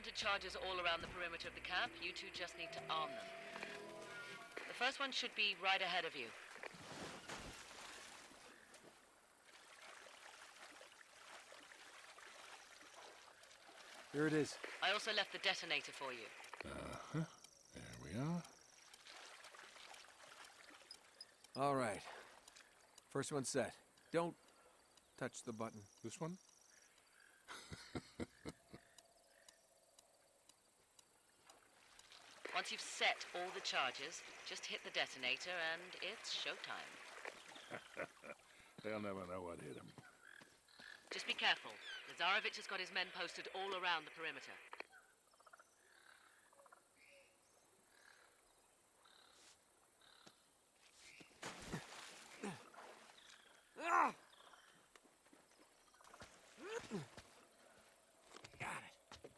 mounted charges all around the perimeter of the camp. You two just need to arm them. The first one should be right ahead of you. Here it is. I also left the detonator for you. Uh-huh. There we are. All right. First one set. Don't touch the button. This one? Once you've set all the charges, just hit the detonator and it's showtime. They'll never know what hit them. Just be careful. Lazarevich has got his men posted all around the perimeter. Got it.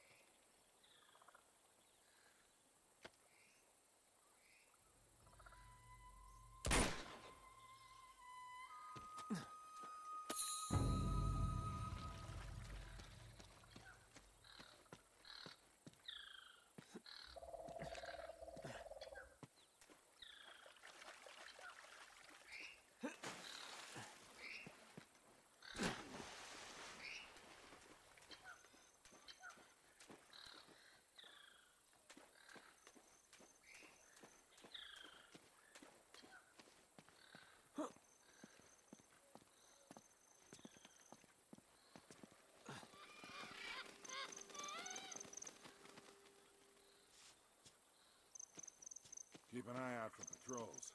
Keep an eye out for patrols.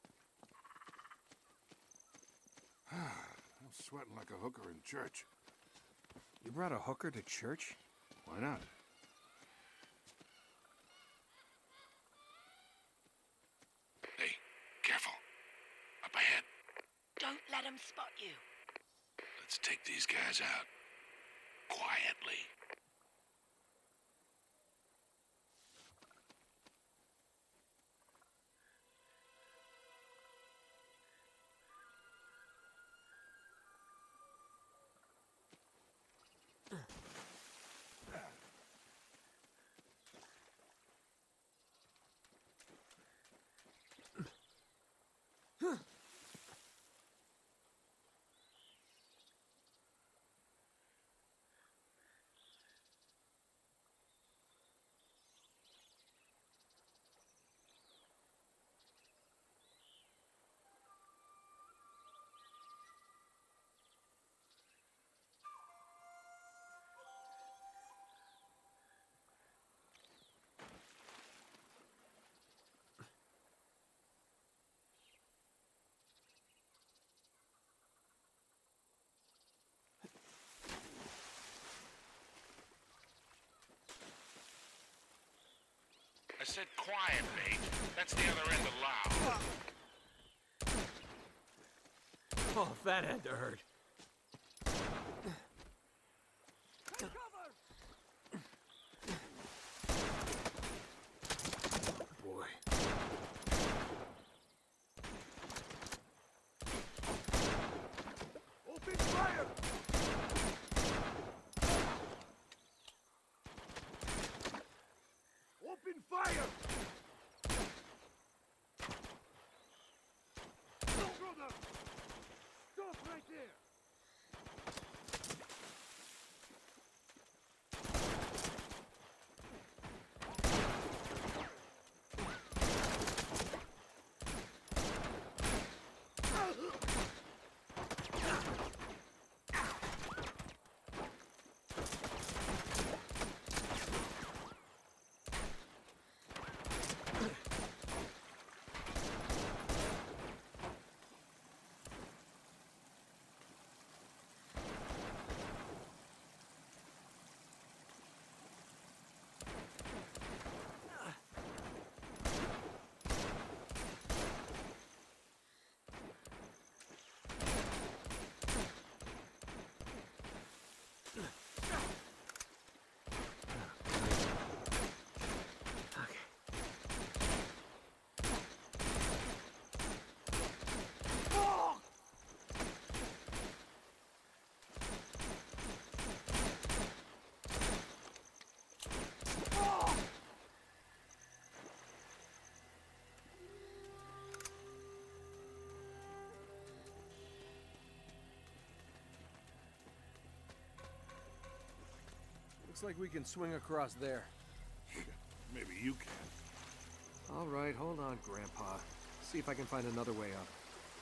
I'm sweating like a hooker in church. You brought a hooker to church? Why not? Hey, careful. Up ahead. Don't let him spot you. Let's take these guys out. Quietly. I said quiet, mate. That's the other end of loud. Oh, that had to hurt. Boy. Open fire! Open fire! Go, brother! Stop right there! Looks like we can swing across there. Maybe you can. All right, hold on, Grandpa. See if I can find another way up.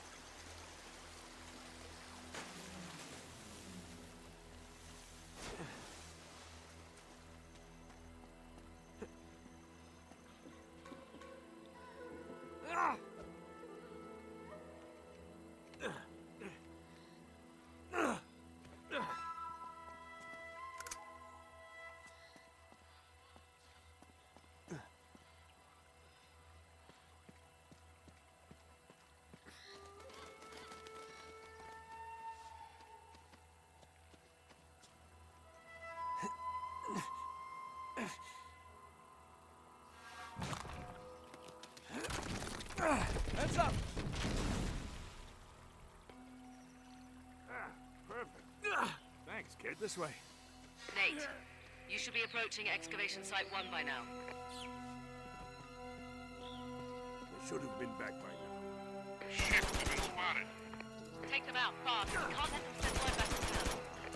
Heads up! Perfect. Thanks, kid. This way. Nate, you should be approaching excavation site 1 by now. They should have been back by now. Shit, we've been spotted. Take them out, fast. We can't let them send word back to town.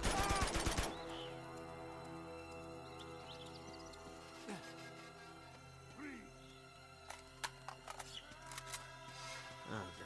Oh, great.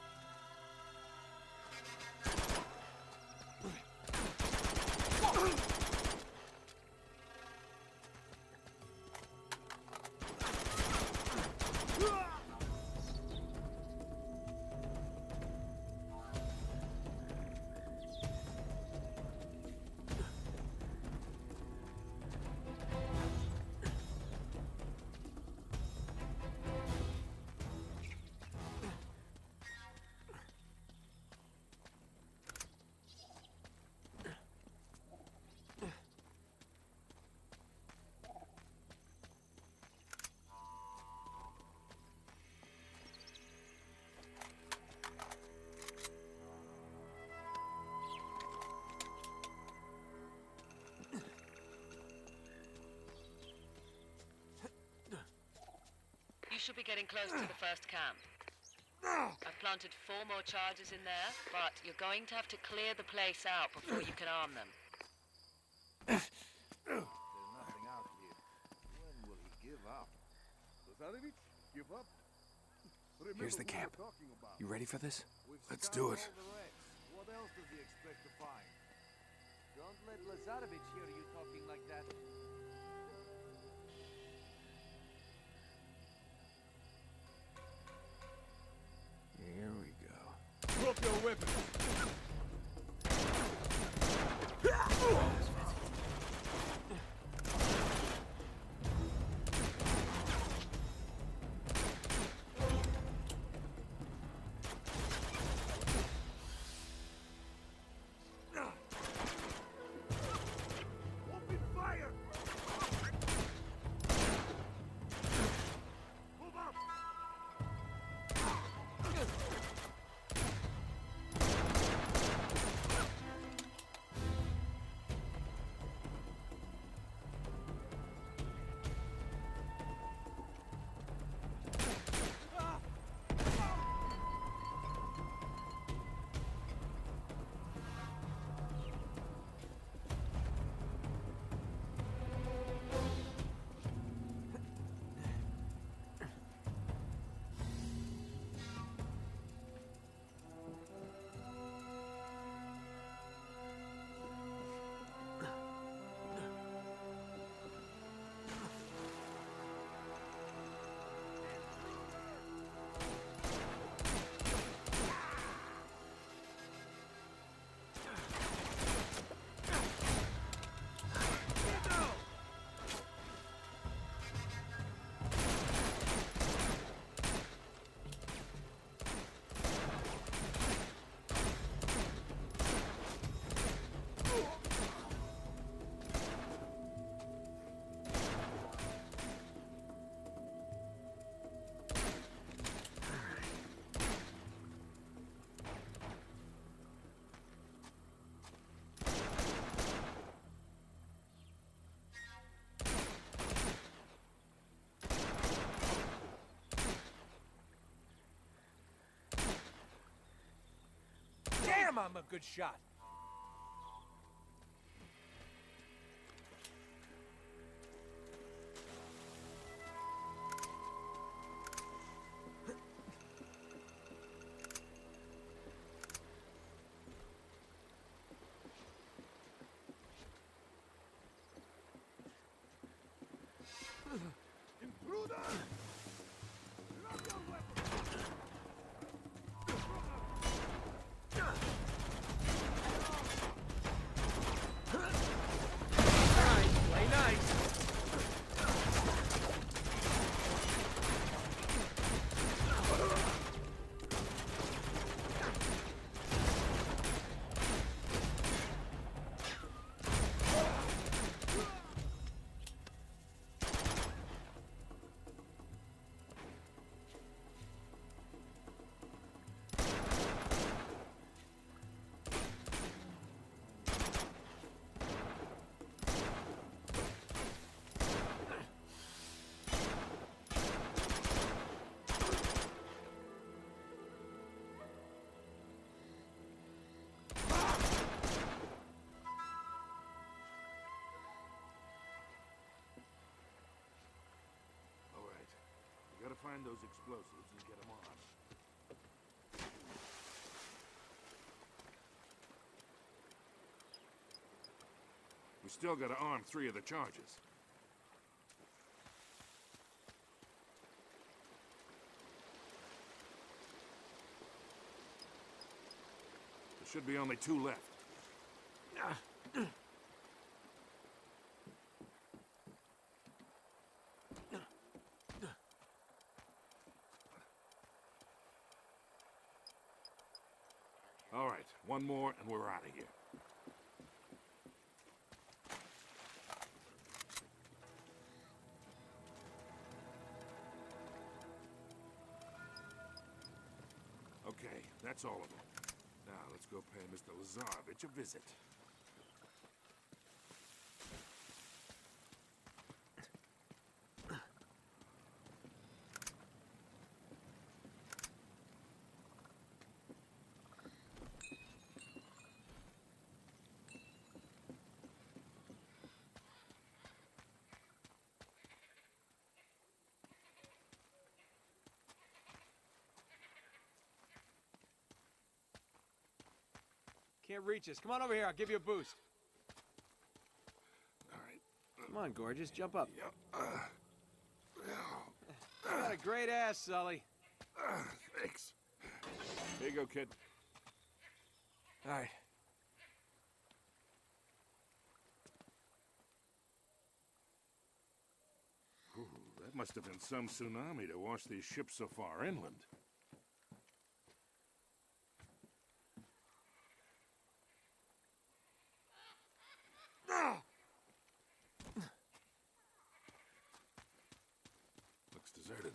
You should be getting close to the first camp. I've planted 4 more charges in there, but you're going to have to clear the place out before you can arm them. There's nothing out here. When will he give up? Lazarevich, give up? Here's the camp. You ready for this? Let's do it. What else does he expect to find? Don't let Lazarevich hear you talking like that. Here we go. Drop your weapon. Open fire! Move up! Damn, I'm a good shot. find those explosives and get them on. We still gotta arm 3 of the charges. There should be only 2 left. All right, one more and we're out of here. Okay, that's all of them. Now, let's go pay Mr. Lazarevich a visit. Can't reach us. Come on over here. I'll give you a boost. All right. Come on, gorgeous. Jump up. Yep. You got a great ass, Sully. Thanks. Here you go, kid. All right. Ooh, that must have been some tsunami to wash these ships so far inland. Looks deserted.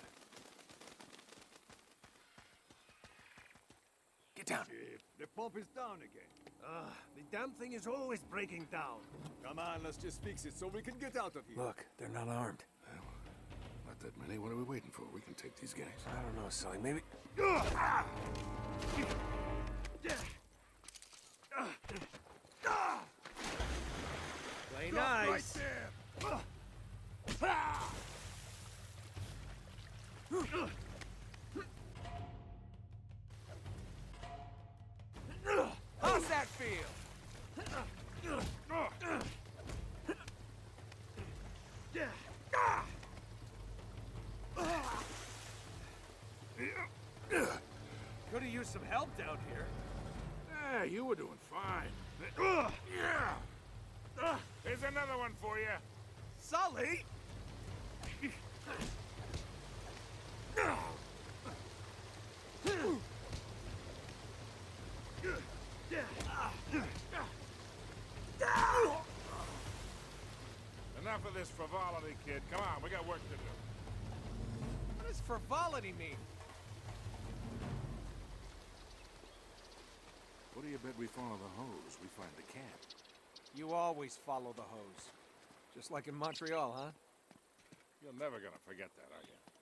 Get down. The pump is down again. The damn thing is always breaking down. Come on, let's just fix it so we can get out of here. Look, they're not armed. Well, not that many. What are we waiting for? We can take these guys. I don't know, Sully. Maybe... Play nice. Right there. How's that feel? Could have used some help down here. Yeah, you were doing fine. Yeah. Here's another one for you. Sully! Enough of this frivolity, kid. Come on, we got work to do. What does frivolity mean? What do you bet we follow the hose? We find the camp. You always follow the hose. Just like in Montreal, huh? You're never gonna forget that, are you?